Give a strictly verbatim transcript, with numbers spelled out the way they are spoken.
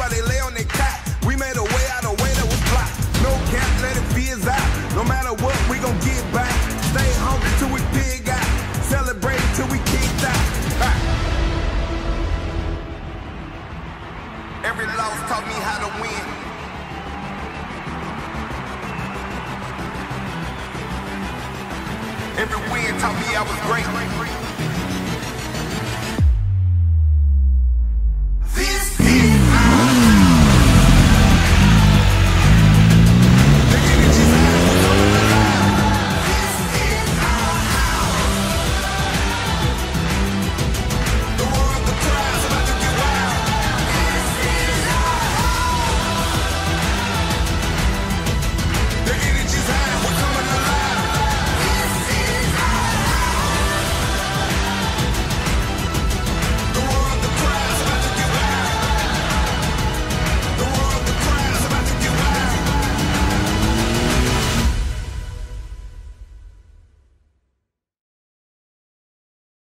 they lay on their cot. We made a way out of way that was blocked. No cap, let it fizz out. No matter what, we gon' get back. Stay hungry till we pig out. Celebrate till we kicked out. Ha. Every loss taught me how to win. Every win taught me I was great.